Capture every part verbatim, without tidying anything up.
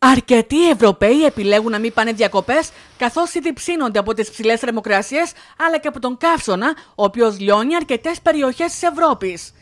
Αρκετοί Ευρωπαίοι επιλέγουν να μην πάνε διακοπές, καθώς ήδη ψήνονται από τις ψηλές θερμοκρασίες αλλά και από τον καύσωνα, ο οποίος λιώνει αρκετές περιοχές της Ευρώπης.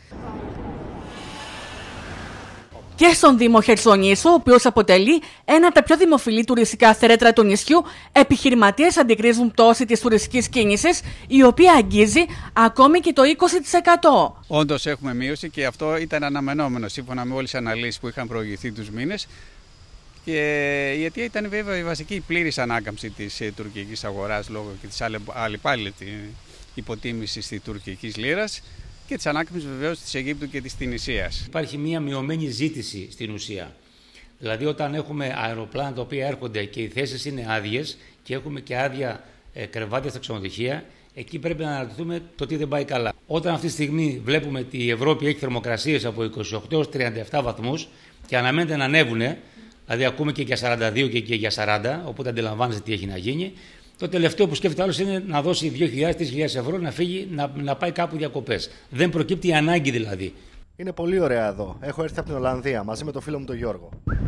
Και στον Δήμο Χερσονήσου, ο οποίος αποτελεί ένα από τα πιο δημοφιλή τουριστικά θέρετρα του νησιού, επιχειρηματίες αντικρίζουν πτώση της τουριστικής κίνησης, η οποία αγγίζει ακόμη και το είκοσι τοις εκατό. Όντως έχουμε μείωση και αυτό ήταν αναμενόμενο σύμφωνα με όλες τις αναλύσεις που είχαν προηγηθεί τους μήνες. Και η αιτία ήταν βέβαια η βασική πλήρης ανάκαμψη της ε, τουρκικής αγοράς λόγω και της αλληπάλληλης υποτίμησης της τουρκικής λίρας και της ανάκαμψης βεβαίως της Αιγύπτου και της Τινησίας. Υπάρχει μια μειωμένη ζήτηση στην ουσία. Δηλαδή όταν έχουμε αεροπλάνα τα οποία έρχονται και οι θέσεις είναι άδειες και έχουμε και άδεια ε, κρεβάτια στα ξενοδοχεία, εκεί πρέπει να αναρωτηθούμε το τι δεν πάει καλά. Όταν αυτή τη στιγμή βλέπουμε ότι η Ευρώπη έχει θερμοκρασίες από είκοσι οκτώ έως τριάντα επτά βαθμούς και αναμένεται να ανέβουν, δηλαδή ακούμε και για σαράντα δύο και για σαράντα, οπότε αντιλαμβάνεστε τι έχει να γίνει. Το τελευταίο που σκέφτεται άλλος είναι να δώσει δύο χιλιάδες με τρεις χιλιάδες ευρώ να φύγει, να, να πάει κάπου διακοπές. Δεν προκύπτει η ανάγκη δηλαδή. Είναι πολύ ωραία εδώ. Έχω έρθει από την Ολλανδία μαζί με τον φίλο μου τον Γιώργο.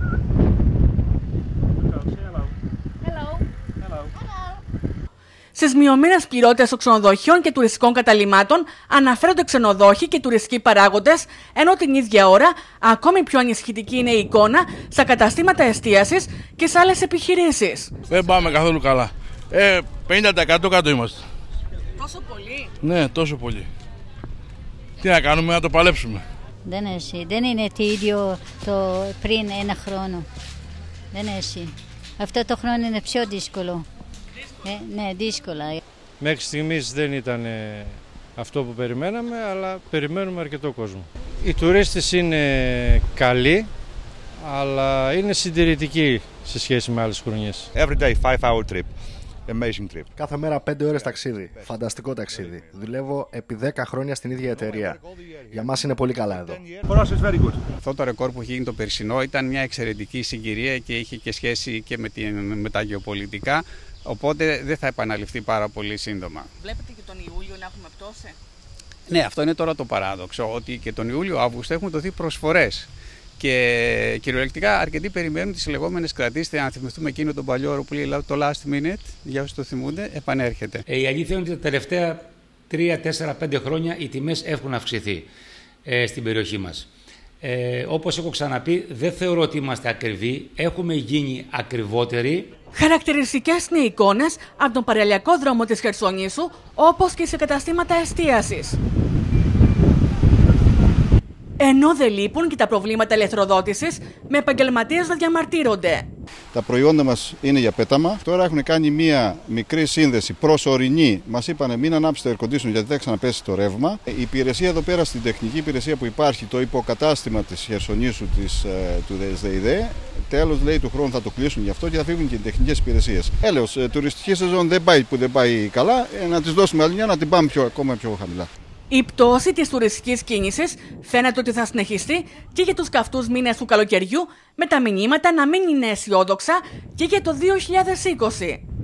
Στις μειωμένες πληρότητες των ξενοδοχείων και τουριστικών καταλυμάτων αναφέρονται ξενοδόχοι και τουριστικοί παράγοντες, ενώ την ίδια ώρα ακόμη πιο ανησυχητική είναι η εικόνα στα καταστήματα εστίασης και σε άλλες επιχειρήσεις. Δεν πάμε καθόλου καλά. Ε, πενήντα τοις εκατό κάτω είμαστε. Τόσο πολύ? Ναι, τόσο πολύ. Τι να κάνουμε, να το παλέψουμε. Δεν έχει. Δεν είναι το ίδιο το πριν ένα χρόνο. Δεν έχει. Αυτό το χρόνο είναι πιο δύσκολο. Ε, ναι, δύσκολα. Μέχρι στιγμής δεν ήταν αυτό που περιμέναμε, αλλά περιμένουμε αρκετό κόσμο. Οι τουρίστες είναι καλοί, αλλά είναι συντηρητικοί σε σχέση με άλλες χρονιές. Every day, five hour trip. Amazing trip. Κάθε μέρα πέντε ώρες ταξίδι. Φανταστικό ταξίδι. Δουλεύω επί δέκα χρόνια στην ίδια εταιρεία. Για μας είναι πολύ καλά εδώ. Αυτό το ρεκόρ που έχει γίνει το περσινό ήταν μια εξαιρετική συγκυρία και είχε και σχέση και με, την, με τα γεωπολιτικά. Οπότε δεν θα επαναληφθεί πάρα πολύ σύντομα. Βλέπετε και τον Ιούλιο να έχουμε πτώση. Ναι, αυτό είναι τώρα το παράδοξο, ότι και τον Ιούλιο-Αύγουστο έχουν δοθεί προσφορές. Και κυριολεκτικά αρκετοί περιμένουν τις λεγόμενες κρατήσεις. Αν θυμηθούμε εκείνο τον παλιό όρο που λέει το last minute, για όσοι το θυμούνται, επανέρχεται. Ε, η αλήθεια είναι ότι τα τελευταία τρία, τέσσερα, πέντε χρόνια οι τιμές έχουν αυξηθεί ε, στην περιοχή μας. Ε, όπως έχω ξαναπεί, δεν θεωρώ ότι είμαστε ακριβοί, έχουμε γίνει ακριβότεροι. Χαρακτηριστικές είναι οι εικόνες από τον παραλιακό δρόμο της Χερσονήσου, όπως και σε καταστήματα εστίασης. Ενώ δεν λείπουν και τα προβλήματα ηλεκτροδότησης, με επαγγελματίες να διαμαρτύρονται. Τα προϊόντα μας είναι για πέταμα. Τώρα έχουν κάνει μία μικρή σύνδεση προσωρινή. Μας είπανε μην ανάψετε air conditioning γιατί θα ξαναπέσει το ρεύμα. Η υπηρεσία εδώ πέρα, στην τεχνική υπηρεσία που υπάρχει, το υποκατάστημα της Χερσονήσου της, του ΔΕΙΔΕ, τέλος λέει του χρόνου θα το κλείσουν γι' αυτό και θα φύγουν και οι τεχνικές υπηρεσίες. Έλεος, τουριστική σεζόν δεν πάει που δεν πάει καλά, να τις δώσουμε άλλη μια να την πάμε πιο, ακόμα πιο χαμηλά. Η πτώση της τουριστικής κίνησης φαίνεται ότι θα συνεχιστεί και για τους καυτούς μήνες του καλοκαιριού, με τα μηνύματα να μην είναι αισιόδοξα και για το δύο χιλιάδες είκοσι.